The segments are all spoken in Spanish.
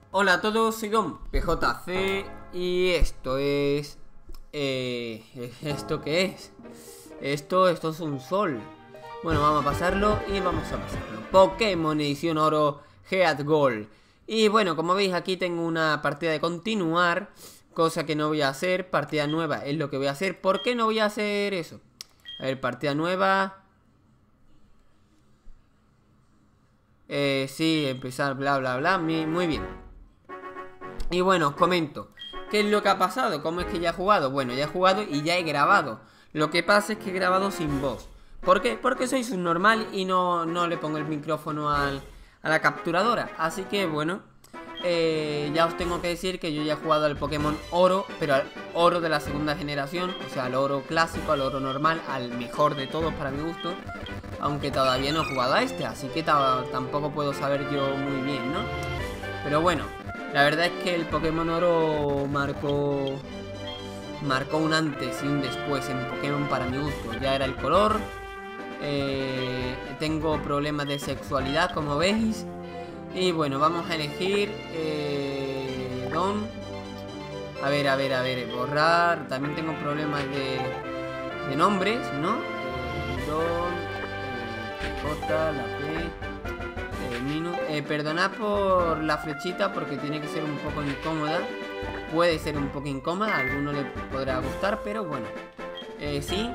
Hola a todos, soy Don PJC y esto es... ¿Esto qué es? Esto es un sol. Bueno, vamos a pasarlo y vamos a pasarlo. Pokémon Edición Oro Head Gold. Y bueno, como veis aquí tengo una partida de continuar, cosa que no voy a hacer. Partida nueva es lo que voy a hacer. ¿Por qué no voy a hacer eso? A ver, partida nueva. Sí, empezar bla bla bla. Muy bien. Y bueno, os comento. ¿Qué es lo que ha pasado? ¿Cómo es que ya he jugado? Bueno, ya he jugado y ya he grabado. Lo que pasa es que he grabado sin voz. ¿Por qué? Porque soy subnormal y no le pongo el micrófono a la capturadora. Así que bueno, ya os tengo que decir que yo ya he jugado al Pokémon Oro, pero al Oro de la segunda generación. O sea, al Oro clásico, al Oro normal, al mejor de todos para mi gusto. Aunque todavía no he jugado a este, así que tampoco puedo saber yo muy bien, ¿no? Pero bueno, la verdad es que el Pokémon Oro marcó un antes y un después en Pokémon para mi gusto. Ya era el color. Tengo problemas de sexualidad, como veis. Y bueno, vamos a elegir Don. A ver, borrar. También tengo problemas de nombres, ¿no? Don, J, la P, Minus. Perdonad por la flechita porque tiene que ser un poco incómoda. Puede ser un poco incómoda, a alguno le podrá gustar, pero bueno. Sí.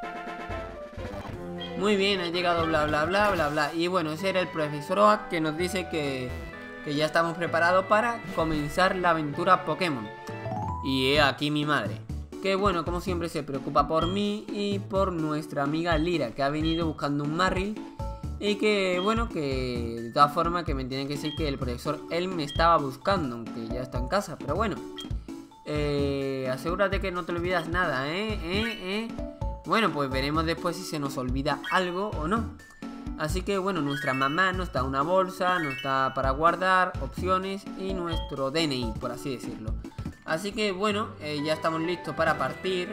Muy bien, ha llegado bla bla bla bla bla. Y bueno, ese era el profesor Oak que nos dice que ya estamos preparados para comenzar la aventura Pokémon. Y he aquí mi madre, que bueno, como siempre se preocupa por mí y por nuestra amiga Lira, que ha venido buscando un Marill. Y que bueno, que de todas formas que me tienen que decir que el profesor él me estaba buscando, aunque ya está en casa, pero bueno. Asegúrate que no te olvidas nada, Bueno, pues veremos después si se nos olvida algo o no. Así que bueno, nuestra mamá nos da una bolsa, nos da para guardar opciones y nuestro DNI, por así decirlo. Así que bueno, ya estamos listos para partir.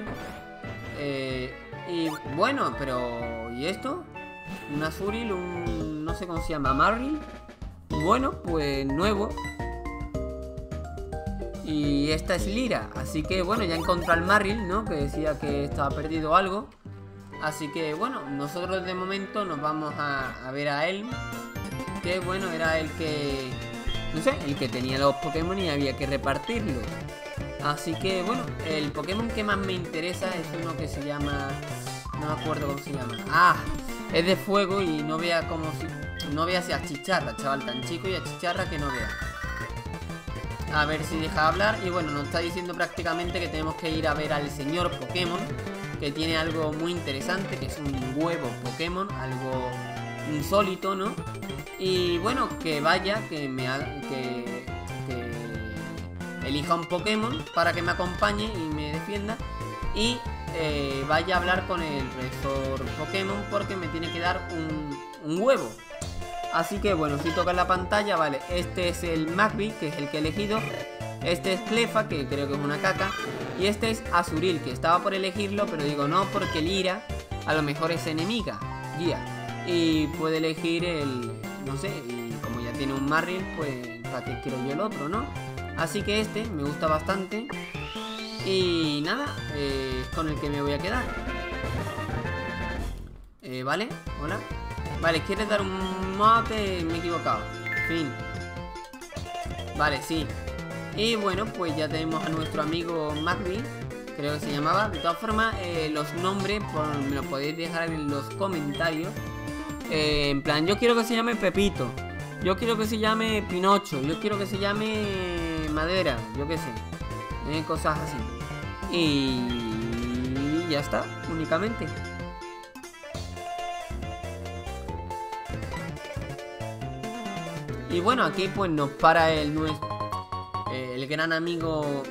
Y bueno, pero ¿y esto? Un Azurill, no sé cómo se llama, Marill. Bueno, pues nuevo. Y esta es Lira, así que bueno, ya encontré al Marill, ¿no? Que decía que estaba perdido algo. Así que bueno, nosotros de momento nos vamos a ver a él. Que bueno, era el que... no sé, el que tenía los Pokémon y había que repartirlos. Así que bueno, el Pokémon que más me interesa es uno que se llama... no me acuerdo cómo se llama. ¡Ah! Es de fuego y no vea como si... no vea si achicharra, chaval, tan chico y achicharra que no vea. A ver si deja hablar. Y bueno, nos está diciendo prácticamente que tenemos que ir a ver al señor Pokémon, que tiene algo muy interesante, que es un huevo Pokémon, algo insólito, ¿no? Y bueno, que vaya, que me haga, que elija un Pokémon para que me acompañe y me defienda. Y vaya a hablar con el profesor Pokémon porque me tiene que dar un huevo. Así que bueno, si toca la pantalla, vale, este es el Magby, que es el que he elegido. Este es Cleffa, que creo que es una caca. Y este es Azurill, que estaba por elegirlo, pero digo no, porque Lira a lo mejor es enemiga, guía. Y puede elegir el... no sé, y como ya tiene un Marill, pues ¿para qué quiero yo el otro, no? Así que este me gusta bastante. Y nada, es con el que me voy a quedar. Vale, hola. Vale, ¿quieres dar un mote? Me he equivocado. Fin. Vale, sí. Y bueno, pues ya tenemos a nuestro amigo Magby, creo que se llamaba. De todas formas, los nombres me los podéis dejar en los comentarios. En plan, yo quiero que se llame Pepito, yo quiero que se llame Pinocho, yo quiero que se llame Madera, yo qué sé, cosas así. Y ya está, únicamente. Y bueno, aquí pues nos para el gran amigo,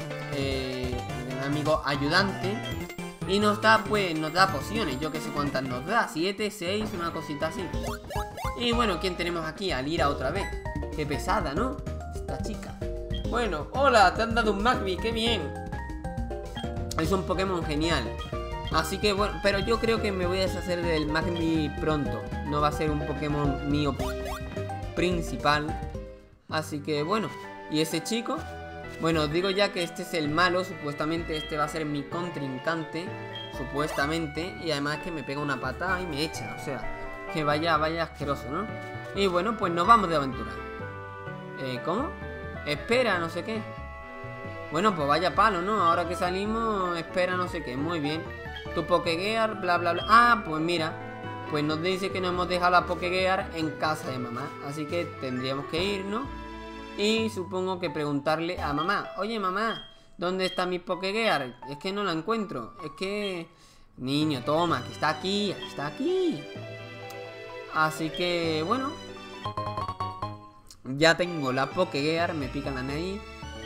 ayudante. Y nos da pociones, yo que sé cuántas nos da, 7, 6, una cosita así. Y bueno, ¿quién tenemos aquí? A Lira otra vez. Qué pesada, ¿no? Esta chica. Bueno, hola, te han dado un Magby, qué bien. Es un Pokémon genial. Así que bueno, pero yo creo que me voy a deshacer del Magby pronto. No va a ser un Pokémon mío principal. Así que bueno, y ese chico, bueno, os digo ya que este es el malo. Supuestamente este va a ser mi contrincante, supuestamente. Y además que me pega una patada y me echa, o sea, que vaya asqueroso, ¿no? Y bueno, pues nos vamos de aventura. ¿Cómo? Espera, no sé qué. Bueno, pues vaya palo, ¿no? Ahora que salimos, espera, no sé qué. Muy bien. Tu Pokégear, bla, bla, bla. Ah, pues mira, pues nos dice que nos hemos dejado la Pokégear en casa de mamá. Así que tendríamos que ir, ¿no? Y supongo que preguntarle a mamá: oye, mamá, ¿dónde está mi Pokégear? Es que no la encuentro. Es que... Niño, toma, que está aquí, está aquí. Así que, bueno, ya tengo la Pokégear, me pica la nariz.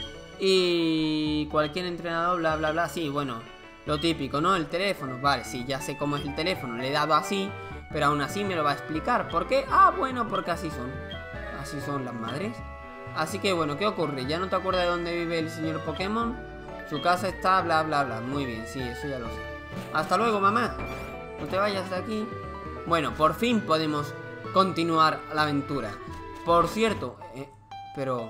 Y cualquier entrenador, bla, bla, bla. Sí, bueno, lo típico, ¿no? El teléfono. Vale, sí, ya sé cómo es el teléfono. Le he dado así, pero aún así me lo va a explicar. ¿Por qué? Ah, bueno, porque así son. Así son las madres. Así que, bueno, ¿qué ocurre? ¿Ya no te acuerdas de dónde vive el señor Pokémon? Su casa está, bla, bla, bla. Muy bien, sí, eso ya lo sé. Hasta luego, mamá. No te vayas de aquí. Bueno, por fin podemos continuar la aventura. Por cierto, pero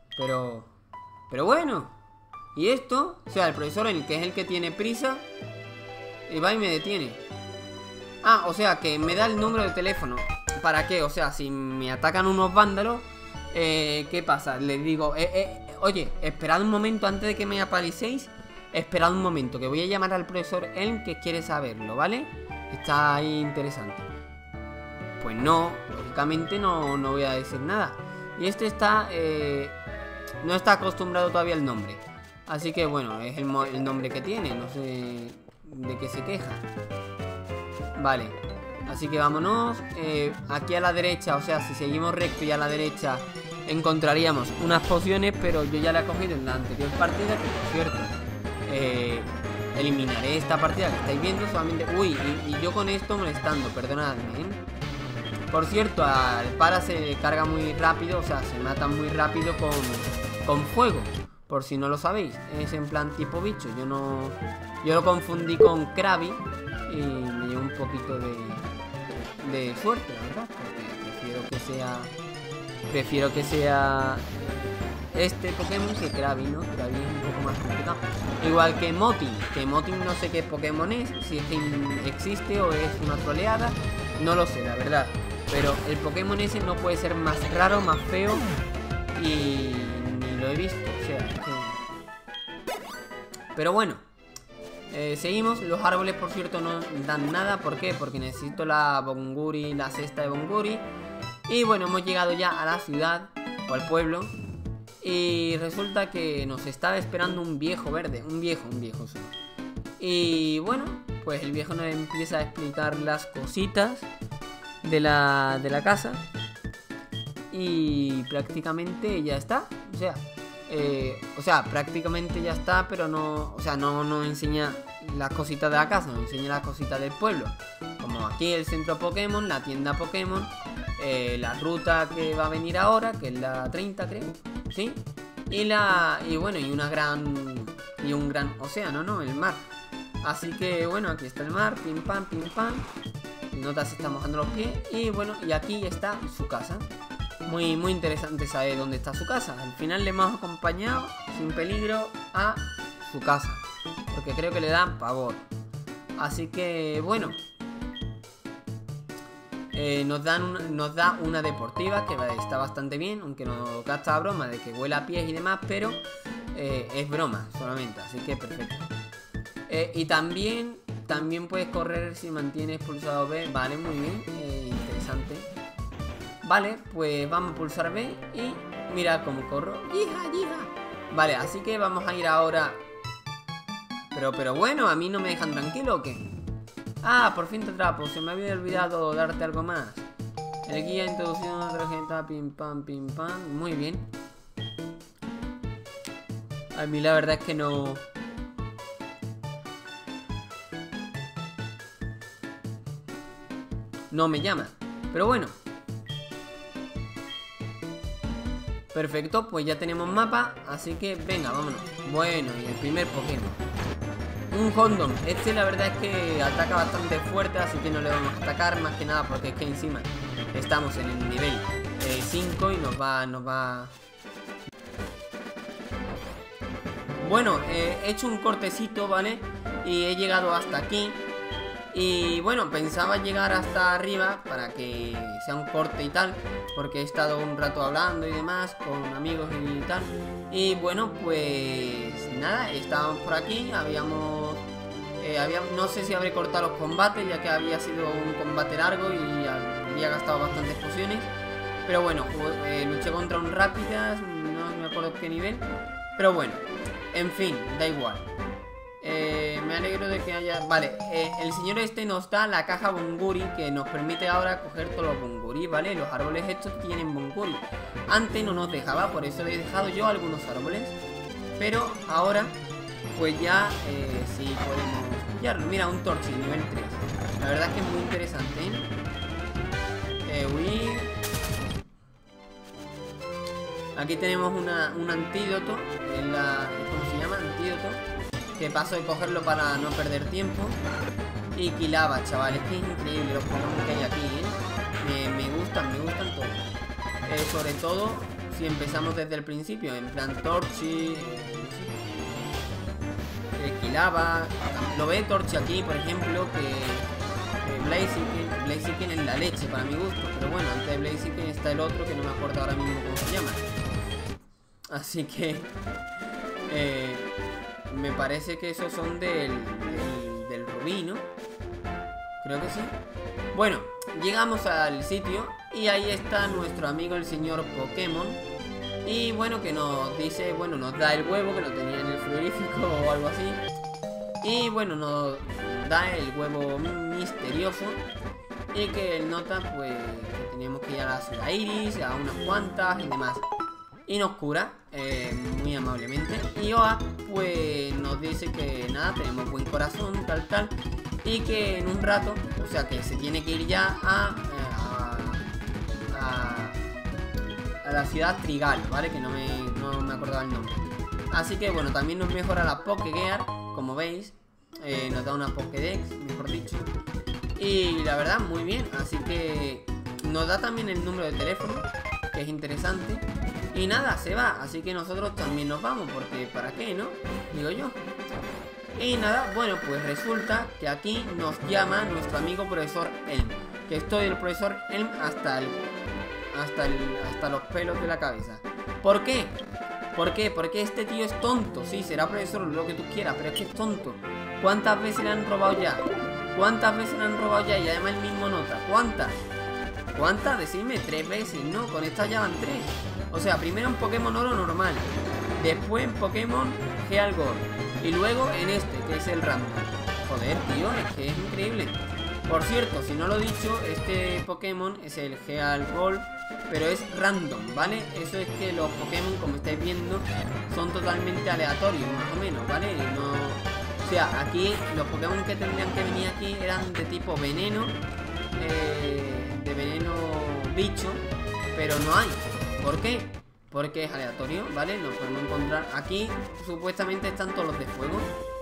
bueno. ¿Y esto? O sea, el profesor, el que es el que tiene prisa, y va y me detiene. Ah, o sea, que me da el número de teléfono. ¿Para qué? O sea, si me atacan unos vándalos, ¿qué pasa? Les digo, oye, esperad un momento antes de que me apalicéis. Esperad un momento, que voy a llamar al profesor Elm, que quiere saberlo, ¿vale? Está ahí interesante. Pues no, lógicamente no voy a decir nada. Y este está... no está acostumbrado todavía al nombre. Así que bueno, es el nombre que tiene. No sé de qué se queja. Vale, así que vámonos. Aquí a la derecha, o sea, si seguimos recto y a la derecha encontraríamos unas pociones. Pero yo ya la he cogido en la anterior partida, que por cierto, eliminaré esta partida que estáis viendo solamente... Uy, y yo con esto molestando, perdonadme, ¿eh? Por cierto, al para se carga muy rápido, o sea, se mata muy rápido con fuego. Por si no lo sabéis, es en plan tipo bicho. Yo lo confundí con Krabby y me dio un poquito de suerte, la verdad, porque prefiero que sea este Pokémon que Krabby, ¿no? Krabby es un poco más complicado. Igual que Motin, no sé qué Pokémon es, si es que existe o es una troleada, no lo sé, la verdad. Pero el Pokémon ese no puede ser más raro, más feo, y ni lo he visto, o sea, pero bueno, seguimos. Los árboles, por cierto, no dan nada. ¿Por qué? Porque necesito la Bonguri, la cesta de Bonguri. Y bueno, hemos llegado ya a la ciudad, o al pueblo. Y resulta que nos estaba esperando un viejo verde. Un viejo, sí. Y bueno, pues el viejo nos empieza a explicar las cositas de la casa. Y prácticamente ya está. O sea, prácticamente ya está, pero no... O sea, no enseña las cositas de la casa, nos enseña las cositas del pueblo. Como aquí el centro Pokémon, la tienda Pokémon, la ruta que va a venir ahora, que es la 30, creo, ¿sí? Y bueno, y un gran océano, ¿no? El mar. Así que bueno, aquí está el mar, pim pam, pim pam. Nota se está mojando los pies. Y bueno, y aquí está su casa. Muy interesante saber dónde está su casa. Al final le hemos acompañado sin peligro a su casa, porque creo que le dan pavor. Así que bueno, nos da una deportiva que está bastante bien, aunque nos gasta broma de que huele a pies y demás, pero es broma solamente, así que perfecto. Y también puedes correr si mantienes pulsado B. Vale, muy bien, interesante. Vale, pues vamos a pulsar B y mira cómo corro. ¡Hija! Vale, así que vamos a ir ahora. Pero bueno, ¿a mí no me dejan tranquilo o qué? Ah, por fin te atrapo, se me había olvidado darte algo más. El guía de introducción a tarjeta, pim pam, pim pam. Muy bien. A mí la verdad es que no me llama, pero bueno. Perfecto, pues ya tenemos mapa, así que venga, vámonos. Bueno, y el primer Pokémon, un Houndoom. Este la verdad es que ataca bastante fuerte, así que no le vamos a atacar, más que nada porque es que encima estamos en el nivel 5 y nos va... Bueno, he hecho un cortecito, ¿vale? Y he llegado hasta aquí. Y bueno, pensaba llegar hasta arriba para que sea un corte y tal, porque he estado un rato hablando y demás con amigos y tal. Y bueno, pues nada, estábamos por aquí, no sé si habré cortado los combates, ya que había sido un combate largo y había gastado bastantes pociones. Pero bueno, luché contra un Rápidas, no me acuerdo qué nivel. Pero bueno, en fin, da igual. Me alegro de que haya... Vale, el señor este nos da la caja Bonguri, que nos permite ahora coger todos los Bonguri, ¿vale? Los árboles estos tienen Bonguri. Antes no nos dejaba, por eso he dejado yo algunos árboles. Pero ahora, pues ya sí podemos pillarlo. Mira, un Torchi, nivel 3. La verdad es que es muy interesante, ¿eh? Huir. Aquí tenemos un antídoto. ¿Cómo se llama? Antídoto. Que paso de cogerlo para no perder tiempo. Y Quilaba, chavales, que es increíble los Pokémon que hay aquí, ¿eh? Me gustan todos. Sobre todo si empezamos desde el principio, en plan Torchi, Quilaba. Lo ve Torchi aquí, por ejemplo, que Blaziken es la leche para mi gusto. Pero bueno, antes de Blaziken está el otro que no me acuerdo ahora mismo cómo se llama. Así que me parece que esos son del Rubí, ¿no? Creo que sí. Bueno, llegamos al sitio y ahí está nuestro amigo el señor Pokémon. Y bueno, que nos dice, bueno, nos da el huevo que lo tenía en el frigorífico o algo así. Y bueno, nos da el huevo misterioso. Y que él nota, pues, que tenemos que ir a la ciudad Iris, a unas cuantas y demás. Y nos cura, muy amablemente. Y Oa, pues, nos dice que nada, tenemos buen corazón, tal. Y que en un rato, o sea, que se tiene que ir ya a la ciudad Trigal, ¿vale? Que no me acordaba el nombre. Así que bueno, también nos mejora la Pokégear, como veis. Nos da una Pokédex, mejor dicho. Y la verdad, muy bien. Así que nos da también el número de teléfono, que es interesante. Y nada, se va, así que nosotros también nos vamos, porque ¿para qué, no? Digo yo. Y nada, bueno, pues resulta que aquí nos llama nuestro amigo profesor Elm. Que estoy del profesor Elm hasta los pelos de la cabeza. ¿Por qué? ¿Por qué? Porque este tío es tonto. Sí, será profesor, lo que tú quieras, pero es que es tonto. ¿Cuántas veces le han robado ya? ¿Cuántas veces le han robado ya? Y además el mismo nota. ¿Cuántas? ¿Cuántas? Decidme, 3 veces, ¿no? Con esta ya van 3. O sea, primero en Pokémon Oro normal, después en Pokémon Geal Gold y luego en este, que es el random. Joder, tío, es que es increíble. Por cierto, si no lo he dicho, este Pokémon es el Geal Gold, pero es random, ¿vale? Eso es que los Pokémon, como estáis viendo, son totalmente aleatorios, más o menos, ¿vale? Y no... O sea, aquí los Pokémon que tendrían que venir aquí eran de tipo veneno, de veneno bicho, pero no hay. ¿Por qué? Porque es aleatorio, ¿vale? Nos podemos encontrar aquí, supuestamente están todos los de fuego.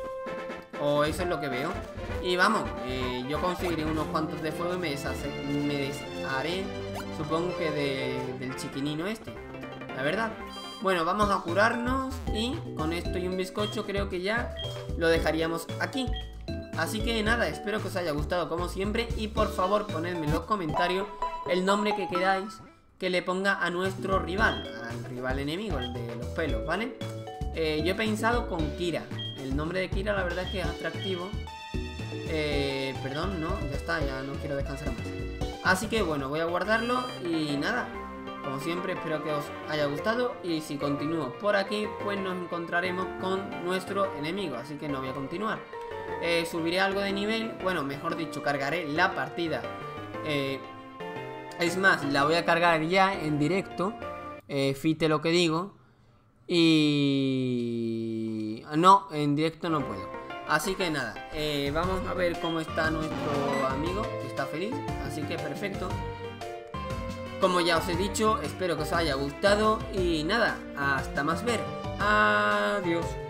O eso es lo que veo. Y vamos, yo conseguiré unos cuantos de fuego y me desharé, supongo que del chiquinino este, la verdad. Bueno, vamos a curarnos y con esto y un bizcocho creo que ya lo dejaríamos aquí. Así que nada, espero que os haya gustado como siempre. Y por favor ponedme en los comentarios el nombre que queráis que le ponga a nuestro rival, al rival enemigo, el de los pelos, ¿vale? Yo he pensado con Kira. El nombre de Kira la verdad es que es atractivo. Perdón, no, ya está, ya no quiero descansar más. Así que bueno, voy a guardarlo y nada. Como siempre, espero que os haya gustado. Y si continúo por aquí, pues nos encontraremos con nuestro enemigo. Así que no voy a continuar. Subiré algo de nivel. Bueno, mejor dicho, cargaré la partida. Es más, la voy a cargar ya en directo. Fíjate lo que digo. Y... no, en directo no puedo. Así que nada, vamos a ver cómo está nuestro amigo, que está feliz. Así que perfecto. Como ya os he dicho, espero que os haya gustado. Y nada, hasta más ver. Adiós.